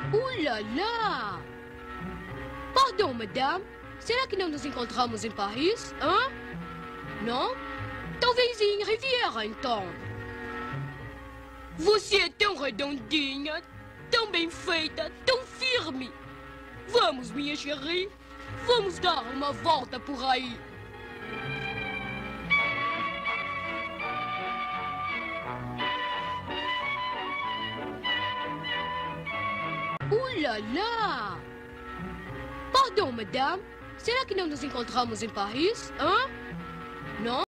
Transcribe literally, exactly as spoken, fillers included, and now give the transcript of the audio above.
Uh lá lá! Pardon, madame. Será que não nos encontramos em Paris? Hã? Não? Talvez em Riviera, então. Você é tão redondinha, tão bem feita, tão firme. Vamos, minha chérie. Vamos dar uma volta por aí. Uh lá lá! Pardon, madame. Será que não nos encontramos em Paris? Hã? Não?